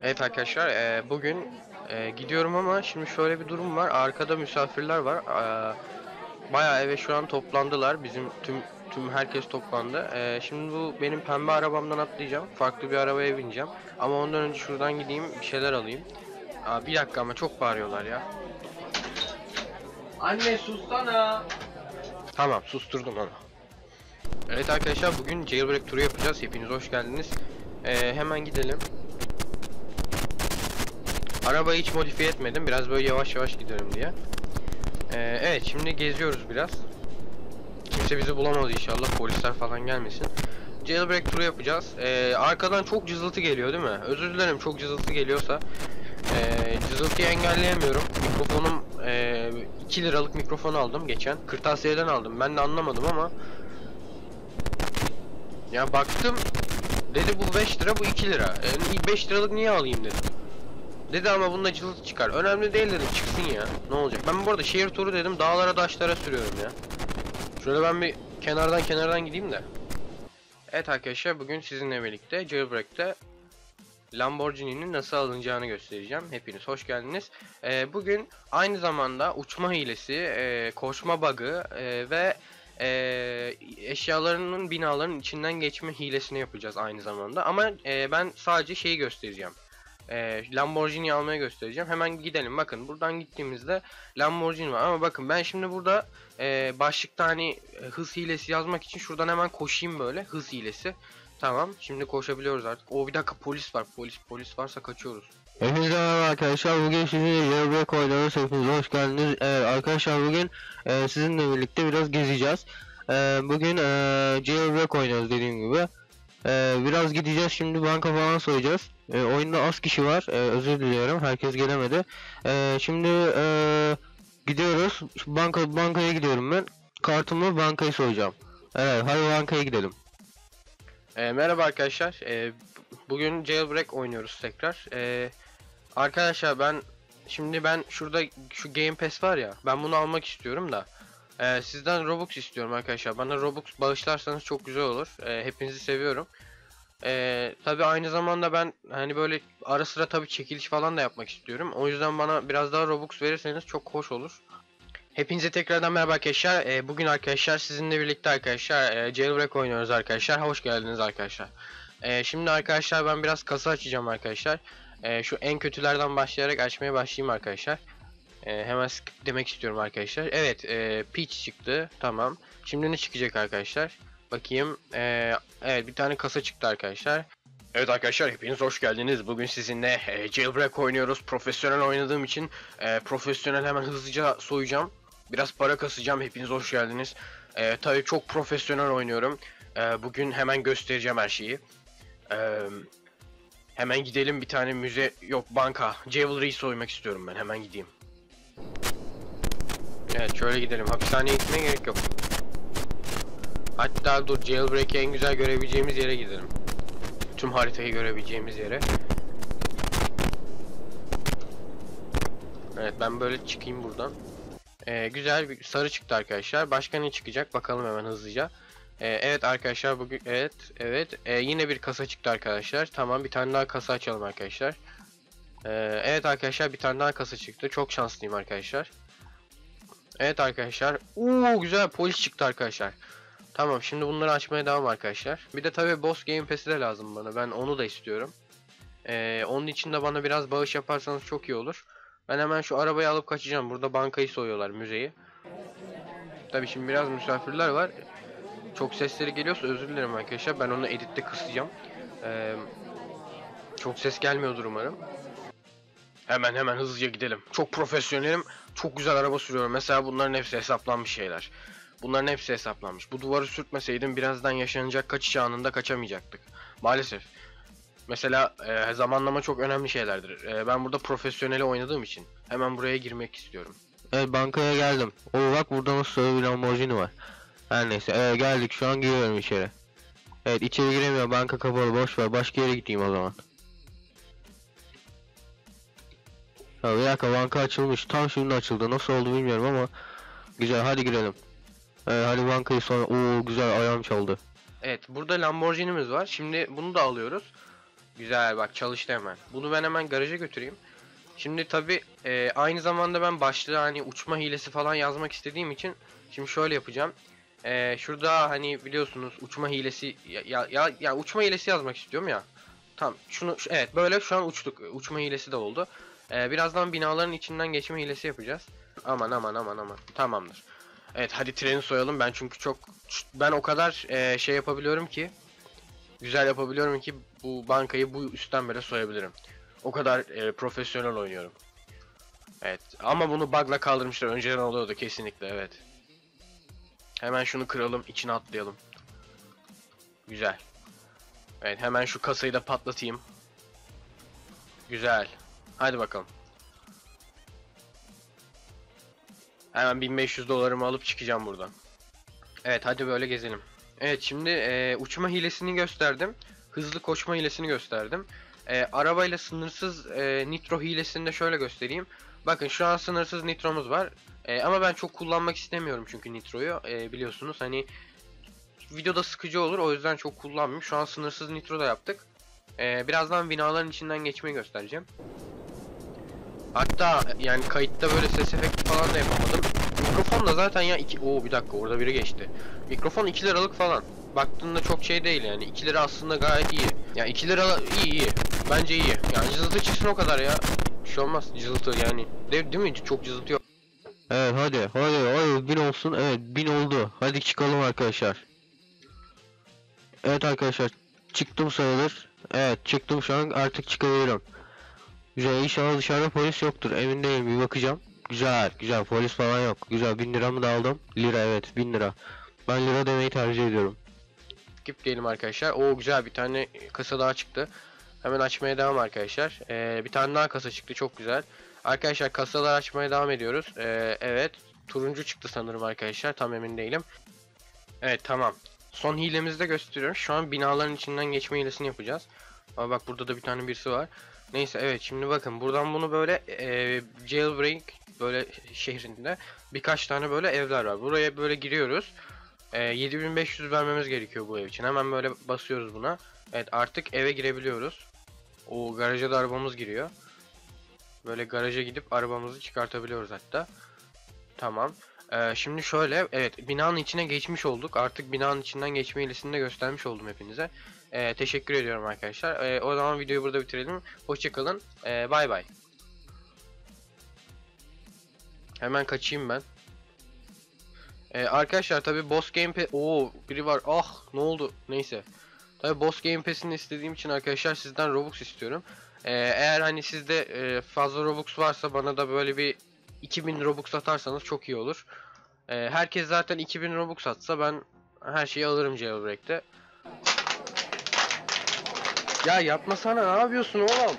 Evet arkadaşlar, bugün gidiyorum ama şimdi şöyle bir durum var. Arkada misafirler var. Bayağı eve şu an toplandılar. Bizim tüm herkes toplandı. Şimdi bu benim pembe arabamdan atlayacağım. Farklı bir arabaya bineceğim. Ama ondan önce şuradan gideyim bir şeyler alayım. Bir dakika ama çok bağırıyorlar ya. Anne sussana. Tamam, susturdum onu. Evet arkadaşlar, bugün jailbreak turu yapacağız. Hepiniz hoş geldiniz. Hemen gidelim. Arabayı hiç modifiye etmedim. Biraz böyle yavaş yavaş gidelim diye. Evet, şimdi geziyoruz biraz. Kimse bizi bulamaz inşallah. Polisler falan gelmesin. Jailbreak turu yapacağız. Arkadan çok cızıltı geliyor değil mi? Özür dilerim çok cızıltı geliyorsa. Cızıltıyı engelleyemiyorum. Mikrofonum 2 liralık mikrofon aldım geçen. Kırtasiye'den aldım. Ben de anlamadım ama. Ya baktım. Dedi bu 5 lira, bu 2 lira. 5 liralık niye alayım dedim. Dedi ama bunda cılız çıkar. Önemli değil dedim, çıksın ya. Ne olacak? Ben bu arada şehir turu dedim, dağlara taşlara sürüyorum ya. Şöyle ben bir kenardan gideyim de. Evet arkadaşlar, bugün sizinle birlikte Jailbreak'te Lamborghini'nin nasıl alınacağını göstereceğim. Hepiniz hoş geldiniz. Bugün aynı zamanda uçma hilesi, koşma bug'ı ve eşyalarının binaların içinden geçme hilesini yapacağız aynı zamanda. Ama ben sadece şeyi göstereceğim. Lamborghini almaya göstereceğim. Hemen gidelim. Bakın buradan gittiğimizde Lamborghini var. Ama bakın ben şimdi burada başlıkta hani hız hilesi yazmak için şuradan hemen koşayım böyle. Hız hilesi. Tamam. Şimdi koşabiliyoruz artık. O bir dakika, polis var. Polis varsa kaçıyoruz. Hepinize merhaba arkadaşlar. Bugün sizinle Jailbreak oynuyoruz. Hepiniz hoş geldiniz. Evet arkadaşlar, bugün sizinle birlikte biraz gezeceğiz. Bugün Jailbreak oynuyoruz dediğim gibi. Biraz gideceğiz, şimdi banka falan soyacağız. Oyunda az kişi var. Özür diliyorum, herkes gelemedi. Şimdi gidiyoruz. Bankaya gidiyorum ben. Kartımla bankayı soyacağım. Evet, hadi bankaya gidelim. Merhaba arkadaşlar. Bugün Jailbreak oynuyoruz tekrar. Arkadaşlar ben şurada şu Game Pass var ya, ben bunu almak istiyorum da sizden Robux istiyorum arkadaşlar. Bana Robux bağışlarsanız çok güzel olur. Hepinizi seviyorum. Tabii aynı zamanda ben hani böyle ara sıra tabii çekiliş falan da yapmak istiyorum. O yüzden bana biraz daha Robux verirseniz çok hoş olur. Hepinize tekrardan merhaba arkadaşlar. Bugün arkadaşlar sizinle birlikte arkadaşlar Jailbreak oynuyoruz arkadaşlar. Hoş geldiniz arkadaşlar. Şimdi arkadaşlar ben biraz kasa açacağım arkadaşlar. Şu en kötülerden başlayarak açmaya başlayayım arkadaşlar. Hemen skip demek istiyorum arkadaşlar. Evet, Peach çıktı. Tamam. Şimdi ne çıkacak arkadaşlar? Bakayım. Evet, bir tane kasa çıktı arkadaşlar. Evet arkadaşlar, hepiniz hoş geldiniz. Bugün sizinle Jailbreak oynuyoruz. Profesyonel oynadığım için profesyonel hemen hızlıca soyacağım. Biraz para kasacağım. Hepiniz hoş geldiniz. Tabii çok profesyonel oynuyorum. Bugün hemen göstereceğim her şeyi. Hemen gidelim, bir tane müze yok banka. Jewelry'yi soymak istiyorum ben. Hemen gideyim. Evet, şöyle gidelim. Hapishaneye gitmeye gerek yok. Hatta dur, Jailbreak'i en güzel görebileceğimiz yere gidelim. Tüm haritayı görebileceğimiz yere. Evet, ben böyle çıkayım buradan. Güzel bir sarı çıktı arkadaşlar. Başka ne çıkacak bakalım hemen hızlıca. Evet arkadaşlar, bugün evet yine bir kasa çıktı arkadaşlar. Tamam, bir tane daha kasa açalım arkadaşlar. Evet arkadaşlar, bir tane daha kasa çıktı. Çok şanslıyım arkadaşlar. Evet arkadaşlar. Güzel polis çıktı arkadaşlar. Tamam, şimdi bunları açmaya devam arkadaşlar. Bir de tabii Boss Game Pass'i de lazım bana. Ben onu da istiyorum. Onun için de bana biraz bağış yaparsanız çok iyi olur. Ben hemen şu arabayı alıp kaçacağım. Burada bankayı soyuyorlar, müzeyi. Tabii şimdi biraz misafirler var. Çok sesleri geliyorsa özür dilerim arkadaşlar. Ben onu editte kısacağım. Çok ses gelmiyordur umarım. Hemen hızlıca gidelim. Çok profesyonelim. Çok güzel araba sürüyorum. Mesela bunların hepsi hesaplanmış şeyler. Bunların hepsi hesaplanmış. Bu duvarı sürtmeseydim birazdan yaşanacak kaçış anında kaçamayacaktık. Maalesef. Mesela zamanlama çok önemli şeylerdir. Ben burada profesyoneli oynadığım için hemen buraya girmek istiyorum. Evet, bankaya geldim. Bak, burada nasıl bir Lamborghini var. Her neyse, geldik, şu an giriyorum içeri. Evet, içeri giremiyor, banka kapalı, boş ver, başka yere gideyim o zaman. Ya bir dakika, banka açılmış, tam şimdi açıldı, nasıl oldu bilmiyorum ama güzel, hadi girelim. Hadi bankayı sonra, güzel, ayağım çaldı. Evet, burada Lamborghini'miz var. Şimdi bunu da alıyoruz. Güzel, bak çalıştı hemen. Bunu ben hemen garaja götüreyim. Şimdi tabi aynı zamanda ben başlığa hani uçma hilesi falan yazmak istediğim için şimdi şöyle yapacağım. Şurada hani biliyorsunuz uçma hilesi ya uçma hilesi yazmak istiyorum ya. Tamam evet, böyle şu an uçtuk. Uçma hilesi de oldu. Birazdan binaların içinden geçme hilesi yapacağız. Aman aman aman aman. Tamamdır. Evet, hadi treni soyalım. Ben o kadar şey yapabiliyorum ki, güzel yapabiliyorum ki bu bankayı bu üstten böyle soyabilirim. O kadar profesyonel oynuyorum. Evet, ama bunu bug'la kaldırmışlar. Önceden oluyordu kesinlikle, evet. Hemen şunu kıralım, içine atlayalım. Güzel. Evet, hemen şu kasayı da patlatayım. Güzel. Hadi bakalım. Hemen 1500 dolarımı alıp çıkacağım buradan. Evet, hadi böyle gezelim. Evet, şimdi uçma hilesini gösterdim. Hızlı koşma hilesini gösterdim. Arabayla sınırsız nitro hilesini de şöyle göstereyim. Bakın, şu an sınırsız nitromuz var. Ama ben çok kullanmak istemiyorum çünkü nitroyu. Biliyorsunuz hani videoda sıkıcı olur, o yüzden çok kullanmıyorum. Şu an sınırsız nitro da yaptık. Birazdan binaların içinden geçmeyi göstereceğim. Hatta yani kayıtta böyle ses efekti falan da yapamadım. Mikrofon da zaten ya bir dakika, orada biri geçti. Mikrofon 2 liralık falan. Baktığında çok şey değil yani. 2 lira aslında gayet iyi. Ya 2 lira iyi. Bence iyi. Yani cızıltı çıksın o kadar ya. Bir şey olmaz cızıltı yani. Değil mi? Çok cızıltı yok. Evet, hadi 1000 olsun. Evet, 1000 oldu. Hadi çıkalım arkadaşlar. Evet arkadaşlar, çıktım sayılır. Evet, çıktım, şu an artık çıkabilirim. Güzel, inşallah dışarıda polis yoktur, emin değilim, bir bakacağım. Güzel güzel, polis falan yok. Güzel, 1000 liramı da aldım. Lira, evet 1000 lira. Ben lira demeyi tercih ediyorum. Skip diyelim arkadaşlar. Oo, güzel, bir tane kasa daha çıktı. Hemen açmaya devam arkadaşlar. Bir tane daha kasa çıktı, çok güzel. Arkadaşlar, kasalar açmaya devam ediyoruz. Evet, turuncu çıktı sanırım arkadaşlar, tam emin değilim. Evet, tamam. Son hilemizi de gösteriyorum. Şu an binaların içinden geçme hilesini yapacağız. Ama bak, burada da bir tane birisi var. Neyse, evet, şimdi bakın buradan bunu böyle jailbreak böyle şehrinde birkaç tane böyle evler var. Buraya böyle giriyoruz. 7500 vermemiz gerekiyor bu ev için. Hemen böyle basıyoruz buna. Evet, artık eve girebiliyoruz. O garaja da arabamız giriyor. Böyle garaja gidip arabamızı çıkartabiliyoruz hatta. Tamam. Şimdi şöyle, evet, binanın içine geçmiş olduk. Artık binanın içinden geçme hilesini de göstermiş oldum hepinize. Teşekkür ediyorum arkadaşlar. O zaman videoyu burada bitirelim. Hoşçakalın. Bay bay. Hemen kaçayım ben. Arkadaşlar, tabi Boss Game Pass... Oo, biri var. Ah, ne oldu? Neyse. Tabi Boss Game Pass'ini istediğim için arkadaşlar sizden Robux istiyorum. Eğer hani sizde fazla Robux varsa bana da böyle bir 2000 Robux atarsanız çok iyi olur. Herkes zaten 2000 Robux atsa ben her şeyi alırım Jailbreak'te. Ya yapmasana, ne yapıyorsun oğlum?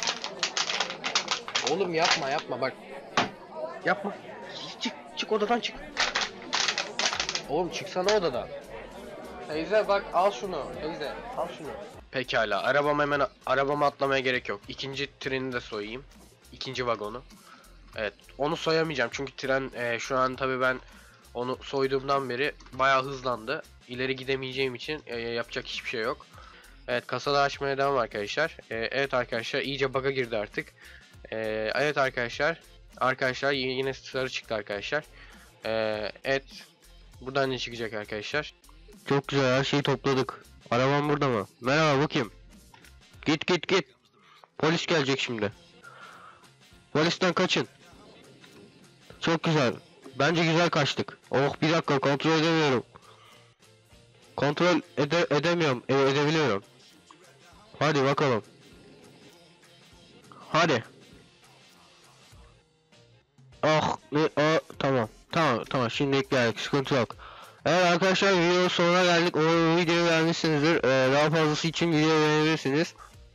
Oğlum yapma bak. Yapma. Çık odadan çık. Oğlum çıksana odadan. Teyze bak, al şunu. Teyze al şunu. Pekala, arabama atlamaya gerek yok. İkinci treni de soyayım. İkinci vagonu. Evet, onu soyamayacağım çünkü tren şu an tabi ben onu soyduğumdan beri bayağı hızlandı. İleri gidemeyeceğim için yapacak hiçbir şey yok. Evet, kasada açmaya devam arkadaşlar. Evet arkadaşlar, iyice bug'a girdi artık. Evet arkadaşlar yine sarı çıktı arkadaşlar. Evet, buradan ne çıkacak arkadaşlar? Çok güzel, her şeyi topladık. Arabam burada mı? Merhaba, bu kim? Git. Polis gelecek şimdi. Polisten kaçın. Çok güzel. Bence güzel kaçtık. Oh, bir dakika, kontrol edemiyorum. Edemiyorum. Edebiliyorum. Hadi bakalım. Hadi. Oh, tamam, şimdilik geldik, sıkıntı yok. Evet arkadaşlar, videonun sonuna geldik. O videoyu beğenmişsinizdir. Daha fazlası için videoyu beğenebilirsiniz.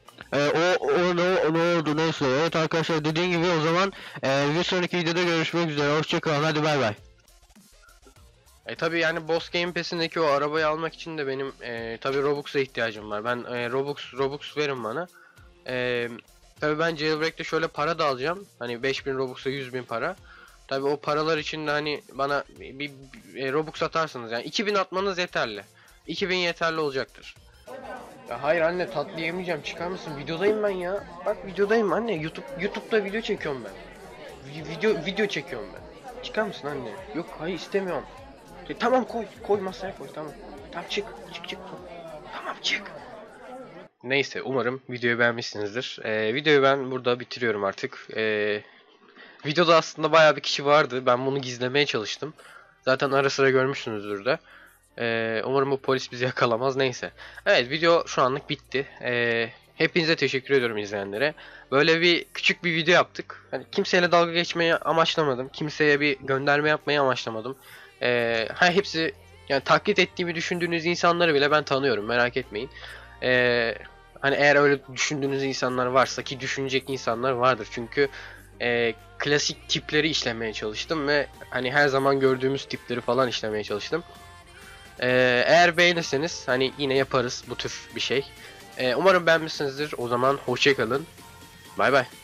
Ne oldu, neyse. Evet arkadaşlar, dediğim gibi o zaman bir sonraki videoda görüşmek üzere. Hoşçakalın, hadi bay bay. Tabi yani Boss Game Pass'indeki o arabayı almak için de benim tabi Robux'a ihtiyacım var. Ben Robux verin bana. Tabi ben Jailbreak'te şöyle para da alacağım. Hani 5000 Robux'a 100.000 para. Tabi o paralar için de hani bana bir Robux atarsınız. Yani 2000 atmanız yeterli. 2000 yeterli olacaktır. Ya hayır anne, tatlı yemeyeceğim, çıkar mısın? Videodayım ben ya. Bak videodayım anne. YouTube'da video çekiyorum ben. Video çekiyorum ben. Çıkar mısın anne? Yok hayır, istemiyorum. Tamam, koy masaya koy, tamam. Tamam, çık. Tamam, çık. Neyse, umarım videoyu beğenmişsinizdir. Videoyu ben burada bitiriyorum artık. Videoda aslında bayağı bir kişi vardı. Ben bunu gizlemeye çalıştım. Zaten ara sıra görmüşsünüzdür de. Umarım bu polis bizi yakalamaz. Neyse. Evet, video şu anlık bitti. Hepinize teşekkür ediyorum, izleyenlere. Böyle bir küçük bir video yaptık. Hani kimseyle dalga geçmeyi amaçlamadım. Kimseye bir gönderme yapmayı amaçlamadım. Hepsi, yani taklit ettiğimi düşündüğünüz insanları bile ben tanıyorum. Merak etmeyin. Ee, Hani eğer öyle düşündüğünüz insanlar varsa, ki düşünecek insanlar vardır. Çünkü klasik tipleri işlemeye çalıştım ve hani her zaman gördüğümüz tipleri falan işlemeye çalıştım. Eğer beğenirseniz hani yine yaparız bu tür bir şey. Umarım beğenmişsinizdir. O zaman hoşça kalın. Bay bay.